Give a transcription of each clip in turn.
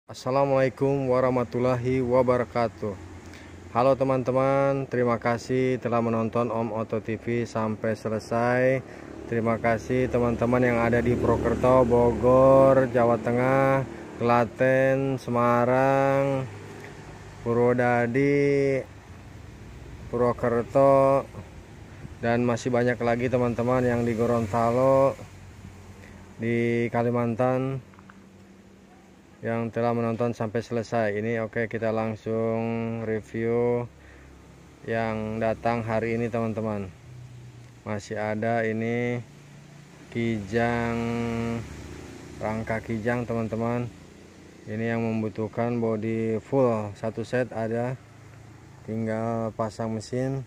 Assalamualaikum warahmatullahi wabarakatuh. Halo teman-teman, terima kasih telah menonton Om Oto TV sampai selesai. Terima kasih teman-teman yang ada di Purwokerto, Bogor, Jawa Tengah, Klaten, Semarang, Purwodadi, Purwokerto, dan masih banyak lagi teman-teman yang di Gorontalo, di Kalimantan, yang telah menonton sampai selesai. Ini oke, kita langsung review yang datang hari ini teman-teman. Masih ada ini kijang, rangka kijang teman-teman. Ini yang membutuhkan body full satu set ada, tinggal pasang mesin.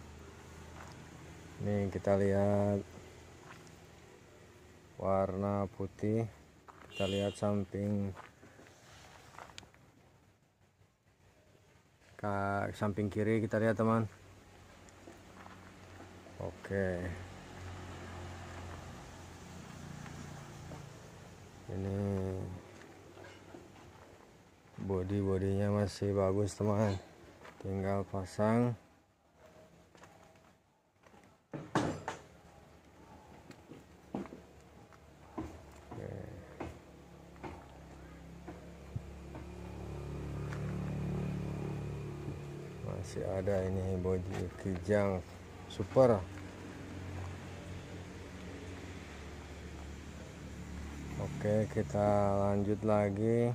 Nih kita lihat warna putih. Kita lihat samping kiri, kita lihat teman. Oke, ini bodinya masih bagus teman, tinggal pasang. Masih ada ini bodi kijang super. Oke, kita lanjut lagi.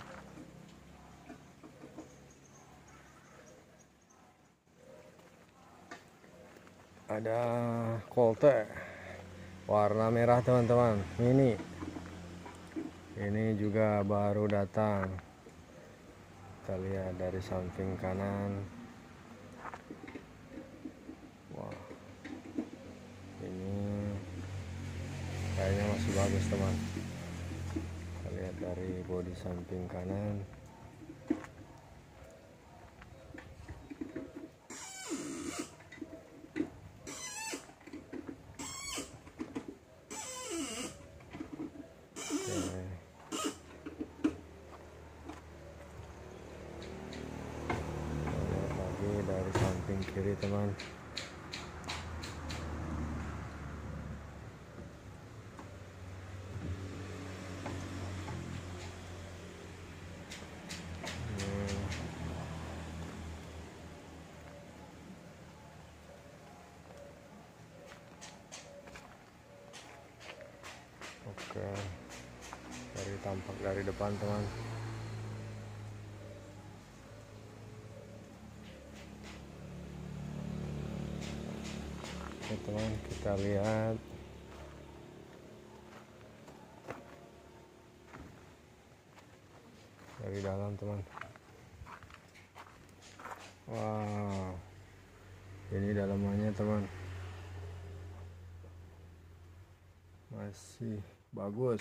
Ada Colte warna merah teman-teman, ini juga baru datang. Kita lihat dari samping kanan. Wah, ini kayaknya masih bagus teman. Kita lihat dari bodi samping kanan. Dari samping kiri teman. Oke, dari tampak dari depan teman. Oke teman, kita lihat dari dalam teman. Wow, ini dalamannya teman, masih bagus.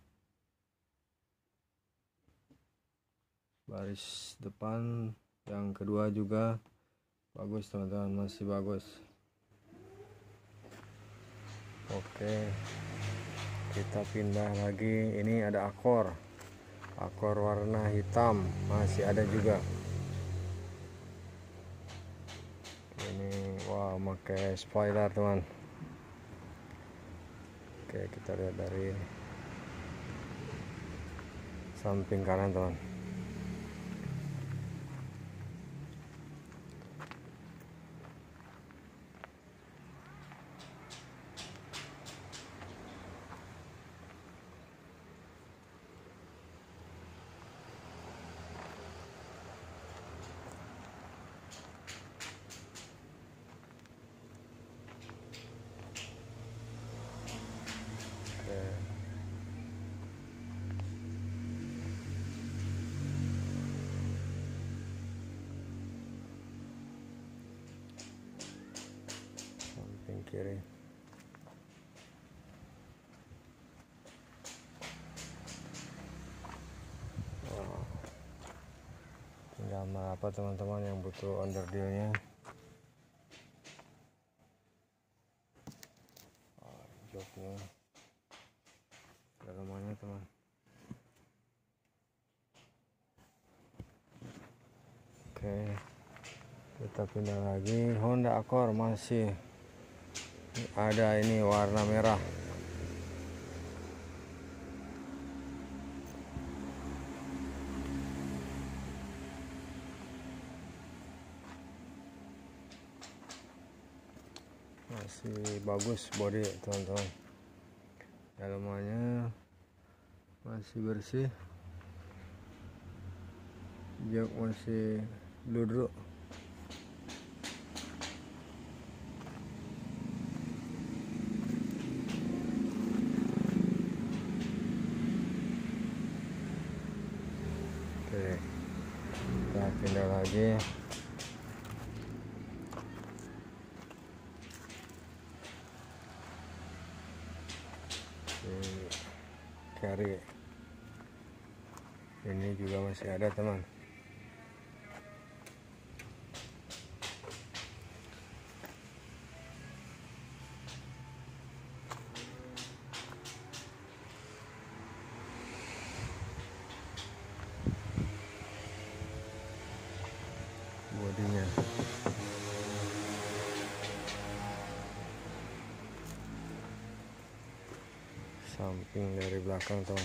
Baris depan yang kedua juga bagus teman-teman, masih bagus. Oke, kita pindah lagi. Ini ada akor warna hitam, masih ada juga. Ini wah, pakai spoiler teman. Oke, kita lihat dari samping kanan teman. Samping kiri. Wow. Tinggal apa teman-teman yang butuh underdealnya. Joknya dalamannya teman. Oke, kita pindah lagi. Honda Accord masih ada, ini warna merah. Masih bagus body teman-teman, dalamannya masih bersih, jok masih ludruk. Oke, kita pindah lagi. Carry ini juga masih ada teman. Bodinya samping dari belakang teman.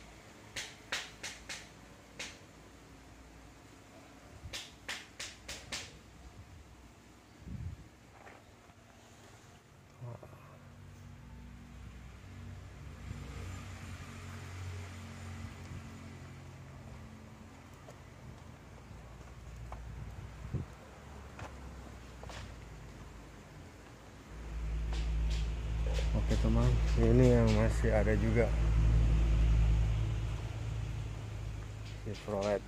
Oke teman, ini yang masih ada juga Chevrolet.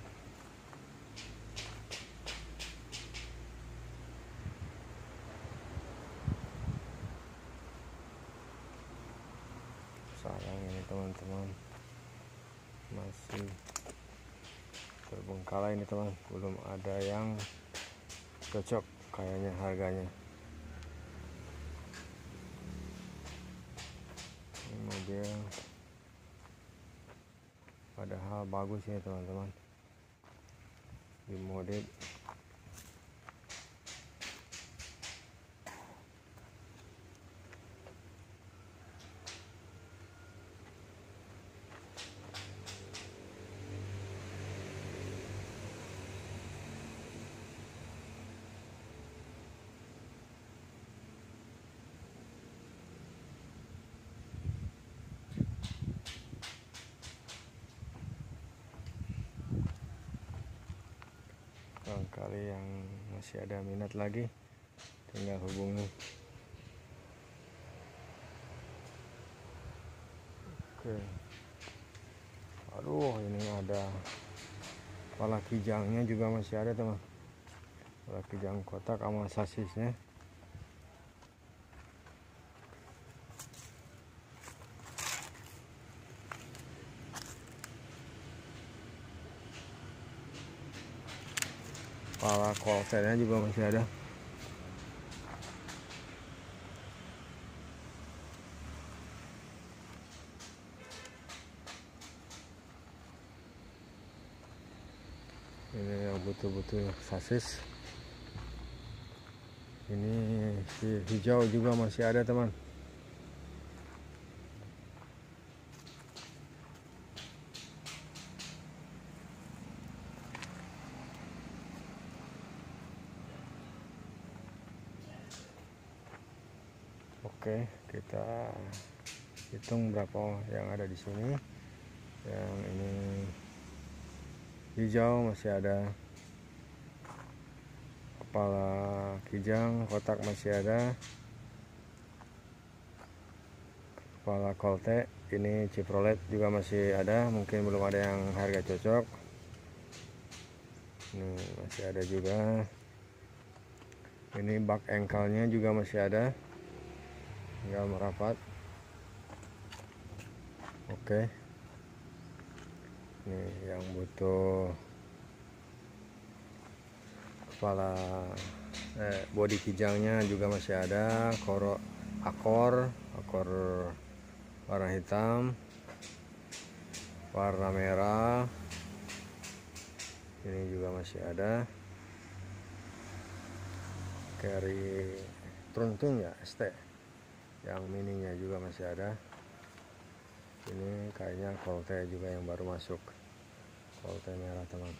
Sayang ini teman-teman, masih terbengkalai ini teman, belum ada yang cocok kayaknya harganya. Ini mobil padahal bagus ya teman-teman, dimodif. Barangkali yang masih ada minat lagi, tinggal hubungi. Oke, aduh ini ada kepala kijangnya juga masih ada teman, kepala kijang kotak sama sasisnya. Kepala kolternya juga masih ada. Ini yang butuh-butuh sasis. Ini si hijau juga masih ada teman. Oke, kita hitung berapa yang ada di sini. Yang ini hijau masih ada, kepala kijang kotak masih ada, kepala kolte ini Chevrolet juga masih ada, mungkin belum ada yang harga cocok. Ini masih ada juga. Ini bak engkelnya juga masih ada, tinggal merapat. Oke, ini yang butuh kepala bodi kijangnya juga masih ada, Accord warna hitam, warna merah ini juga masih ada. carry Truntung ya, ST. Yang mininya juga masih ada. Ini kayaknya Colte juga yang baru masuk, Colte merah teman.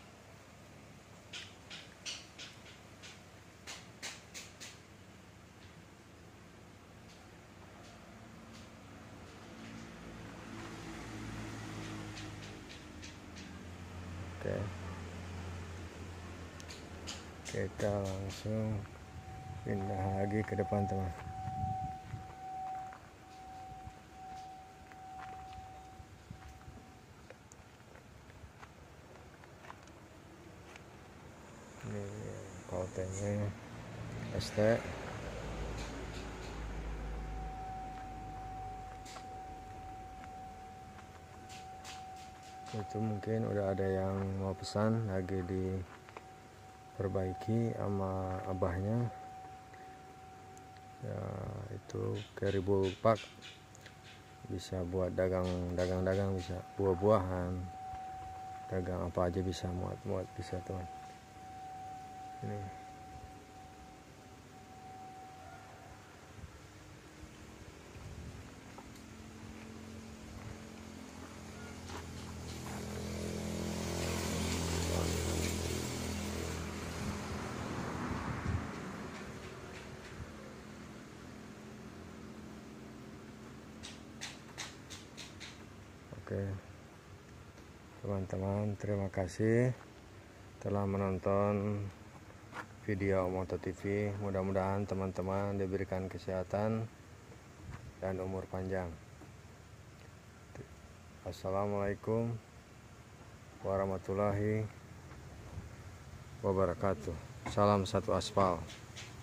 Oke, kita langsung pindah lagi ke depan teman. Ini Colte-nya ST. Itu mungkin udah ada yang mau pesan, lagi diperbaiki sama abahnya ya. Itu carry bullpup, bisa buat dagang, bisa buah-buahan, dagang apa aja bisa, muat bisa teman. Ini oke teman-teman, terima kasih telah menonton video Om Oto TV. Mudah-mudahan teman-teman diberikan kesehatan dan umur panjang. Assalamualaikum warahmatullahi wabarakatuh. Salam satu aspal.